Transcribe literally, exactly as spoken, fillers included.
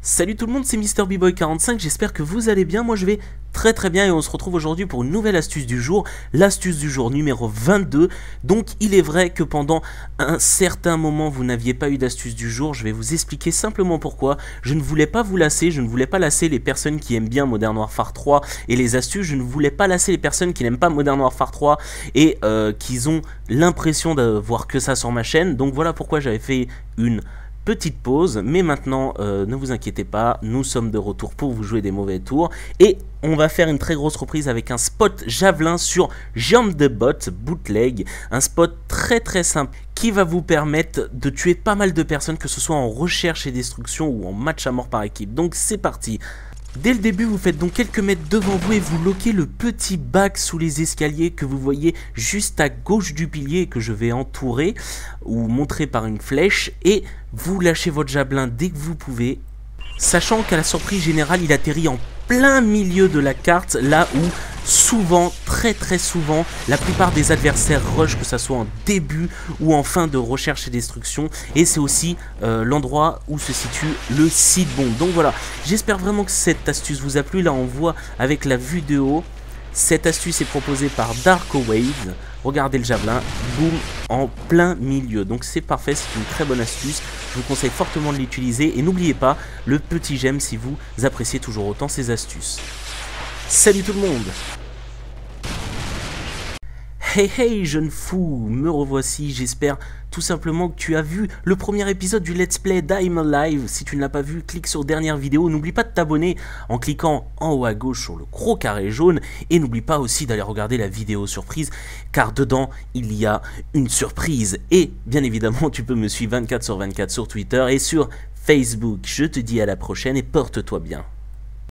Salut tout le monde, c'est Mister B Boy quarante-cinq, j'espère que vous allez bien, moi je vais très très bien et on se retrouve aujourd'hui pour une nouvelle astuce du jour, l'astuce du jour numéro vingt-deux. Donc il est vrai que pendant un certain moment vous n'aviez pas eu d'astuce du jour, je vais vous expliquer simplement pourquoi. Je ne voulais pas vous lasser, je ne voulais pas lasser les personnes qui aiment bien Modern Warfare trois et les astuces, je ne voulais pas lasser les personnes qui n'aiment pas Modern Warfare trois et euh, qui ont l'impression de voir que ça sur ma chaîne. Donc voilà pourquoi j'avais fait une petite pause, mais maintenant euh, ne vous inquiétez pas, nous sommes de retour pour vous jouer des mauvais tours et on va faire une très grosse reprise avec un spot javelin sur Jump the Bot Bootleg, un spot très très simple qui va vous permettre de tuer pas mal de personnes, que ce soit en recherche et destruction ou en match à mort par équipe. Donc c'est parti. Dès le début, vous faites donc quelques mètres devant vous et vous loquez le petit bac sous les escaliers que vous voyez juste à gauche du pilier que je vais entourer ou montrer par une flèche, et vous lâchez votre javelin dès que vous pouvez, sachant qu'à la surprise générale, il atterrit en plein milieu de la carte, là où souvent, très très souvent, la plupart des adversaires rush, que ça soit en début ou en fin de recherche et destruction, et c'est aussi euh, l'endroit où se situe le seed bomb. Donc voilà, j'espère vraiment que cette astuce vous a plu. Là on voit avec la vue de haut, cette astuce est proposée par Darko Wade. Regardez le javelin, boum, en plein milieu. Donc c'est parfait, c'est une très bonne astuce. Je vous conseille fortement de l'utiliser et n'oubliez pas le petit j'aime si vous appréciez toujours autant ces astuces. Salut tout le monde! Hey hey jeune fou, me revoici, j'espère tout simplement que tu as vu le premier épisode du Let's Play d'Im Alive. Si tu ne l'as pas vu, clique sur dernière vidéo, n'oublie pas de t'abonner en cliquant en haut à gauche sur le gros carré jaune, et n'oublie pas aussi d'aller regarder la vidéo surprise, car dedans il y a une surprise. Et bien évidemment tu peux me suivre vingt-quatre sur vingt-quatre sur Twitter et sur Facebook. Je te dis à la prochaine et porte-toi bien.